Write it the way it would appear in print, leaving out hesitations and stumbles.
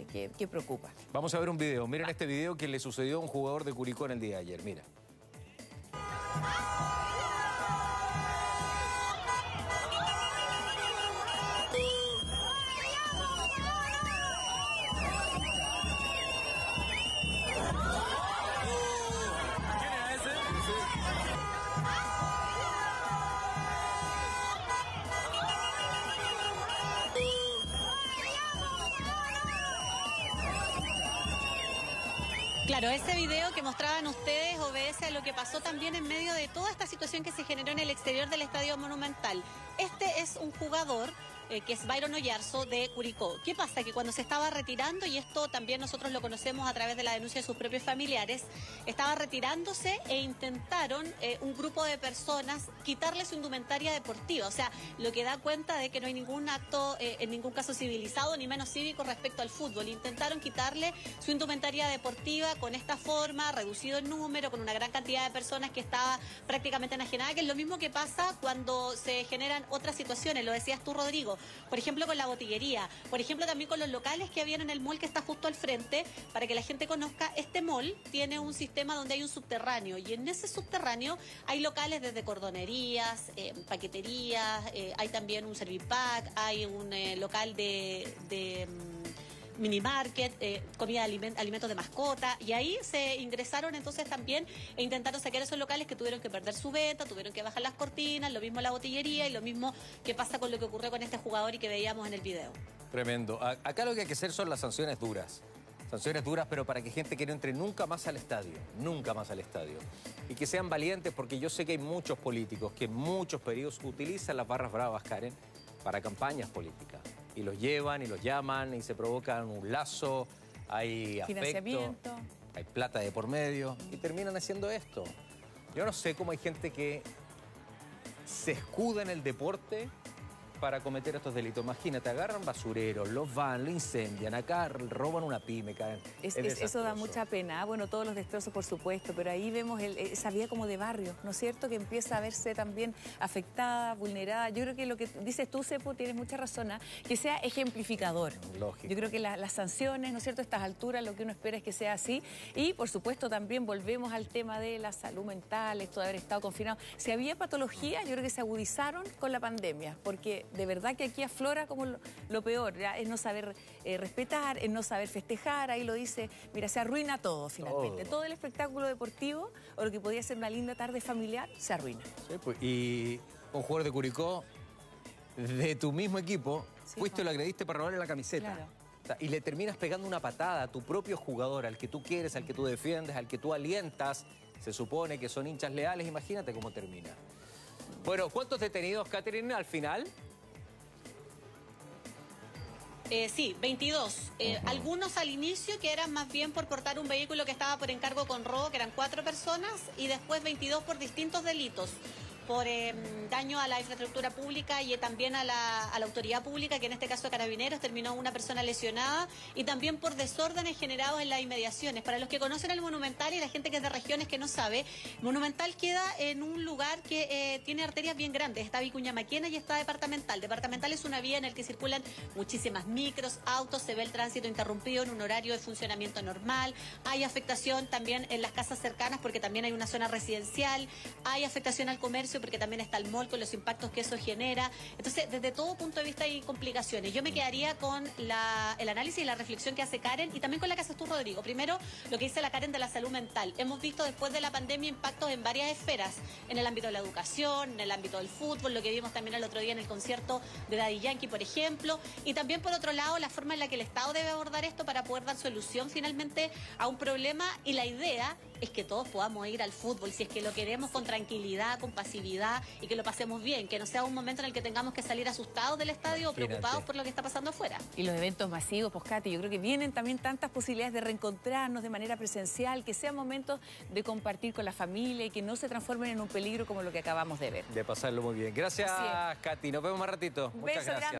que preocupa. Vamos a ver un video. Miren este video que le sucedió a un jugador de Curicó en el día de ayer. Mira. Claro, ese video que mostraban ustedes obedece a lo que pasó también en medio de toda esta situación que se generó en el exterior del Estadio Monumental. Este es un jugador que es Byron Oyarzo de Curicó. ¿Qué pasa? Que cuando se estaba retirando, y esto también nosotros lo conocemos a través de la denuncia de sus propios familiares, estaba retirándose e intentaron un grupo de personas quitarle su indumentaria deportiva. O sea, lo que da cuenta de que no hay ningún acto, en ningún caso civilizado, ni menos cívico respecto al fútbol. Intentaron quitarle su indumentaria deportiva con esta forma, reducido en número, con una gran cantidad de personas que estaba prácticamente enajenada, que es lo mismo que pasa cuando se generan otras situaciones, lo decías tú, Rodrigo. Por ejemplo, con la botillería, por ejemplo, también con los locales que habían en el mall que está justo al frente. Para que la gente conozca, este mall tiene un sistema donde hay un subterráneo, y en ese subterráneo hay locales desde cordonerías, paqueterías, hay también un servipack, hay un local de mini market, comida, alimentos de mascota, y ahí se ingresaron entonces también e intentaron saquear esos locales que tuvieron que perder su venta, tuvieron que bajar las cortinas, lo mismo la botillería y lo mismo que pasa con lo que ocurrió con este jugador y que veíamos en el video. Tremendo. Acá lo que hay que hacer son las sanciones duras. Sanciones duras, pero para que gente que no entre nunca más al estadio. Nunca más al estadio. Y que sean valientes, porque yo sé que hay muchos políticos que en muchos periodos utilizan las barras bravas, Karen, para campañas políticas. Y los llevan y los llaman y se provocan un lazo, hay afecto, hay plata de por medio y terminan haciendo esto. Yo no sé cómo hay gente que se escuda en el deporte para cometer estos delitos. Imagínate, agarran basureros, los van, lo incendian, acá roban una pyme, caen. Eso da mucha pena. Bueno, todos los destrozos, por supuesto, pero ahí vemos esa vida como de barrio, ¿no es cierto? Que empieza a verse también afectada, vulnerada. Yo creo que lo que dices tú, Cepo, tienes mucha razón, que sea ejemplificador. Lógico. Yo creo que las sanciones, ¿no es cierto? A estas alturas lo que uno espera es que sea así. Y, por supuesto, también volvemos al tema de la salud mental, esto de haber estado confinado. Si había patologías, yo creo que se agudizaron con la pandemia, porque de verdad que aquí aflora como lo peor, ¿ya? Es no saber respetar, es no saber festejar, ahí lo dice, mira, se arruina todo finalmente. Todo el espectáculo deportivo o lo que podía ser una linda tarde familiar, se arruina. Sí, pues, y un jugador de Curicó, de tu mismo equipo, sí, fuiste y lo agrediste para robarle la camiseta. Claro. Y le terminas pegando una patada a tu propio jugador, al que tú quieres, al que tú defiendes, al que tú alientas. Se supone que son hinchas leales, imagínate cómo termina. Bueno, ¿cuántos detenidos, Catherine, al final? Sí, 22. Algunos al inicio que eran más bien por portar un vehículo que estaba por encargo con robo, que eran 4 personas, y después 22 por distintos delitos. Por daño a la infraestructura pública y también a la autoridad pública, que en este caso Carabineros, terminó una persona lesionada, y también por desórdenes generados en las inmediaciones. Para los que conocen el Monumental y la gente que es de regiones que no sabe, Monumental queda en un lugar que tiene arterias bien grandes. Está Vicuña Maquena y está Departamental. Departamental es una vía en la que circulan muchísimas micros, autos, se ve el tránsito interrumpido en un horario de funcionamiento normal. Hay afectación también en las casas cercanas porque también hay una zona residencial. Hay afectación al comercio porque también está el mall con los impactos que eso genera. Entonces, desde todo punto de vista hay complicaciones. Yo me quedaría con el análisis y la reflexión que hace Karen, y también con la que haces tú, Rodrigo. Primero, lo que dice la Karen de la salud mental. Hemos visto después de la pandemia impactos en varias esferas, en el ámbito de la educación, en el ámbito del fútbol, lo que vimos también el otro día en el concierto de Daddy Yankee, por ejemplo, y también, por otro lado, la forma en la que el Estado debe abordar esto para poder dar solución finalmente a un problema, y la idea es que todos podamos ir al fútbol, si es que lo queremos con tranquilidad, con pasividad, y que lo pasemos bien, que no sea un momento en el que tengamos que salir asustados del estadio o preocupados por lo que está pasando afuera. Y los eventos masivos, pues, Katy, yo creo que vienen también tantas posibilidades de reencontrarnos de manera presencial, que sean momentos de compartir con la familia y que no se transformen en un peligro como lo que acabamos de ver. De pasarlo muy bien. Gracias, Katy. Nos vemos más ratito. Muchas gracias.